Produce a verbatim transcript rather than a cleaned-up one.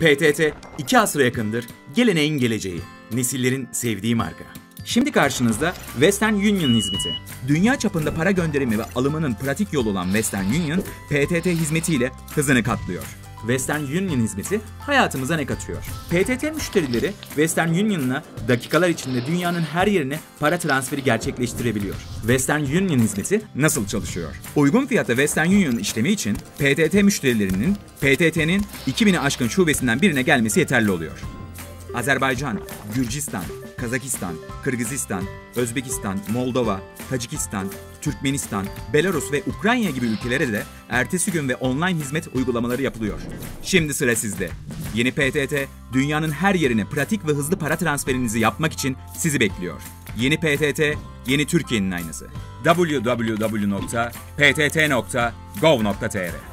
P T T iki asra yakındır geleneğin geleceği, nesillerin sevdiği marka. Şimdi karşınızda Western Union hizmeti. Dünya çapında para gönderimi ve alımının pratik yolu olan Western Union, P T T hizmetiyle hızını katlıyor. Western Union hizmeti hayatımıza ne katıyor? P T T müşterileri Western Union'la dakikalar içinde dünyanın her yerine para transferi gerçekleştirebiliyor. Western Union hizmeti nasıl çalışıyor? Uygun fiyata Western Union işlemi için P T T müşterilerinin P T T'nin iki bini aşkın şubesinden birine gelmesi yeterli oluyor. Azerbaycan, Gürcistan, Kazakistan, Kırgızistan, Özbekistan, Moldova, Tacikistan, Türkmenistan, Belarus ve Ukrayna gibi ülkelere de ertesi gün ve online hizmet uygulamaları yapılıyor. Şimdi sıra sizde. Yeni P T T, dünyanın her yerine pratik ve hızlı para transferinizi yapmak için sizi bekliyor. Yeni P T T, yeni Türkiye'nin aynası. w w w nokta p t t nokta gov nokta t r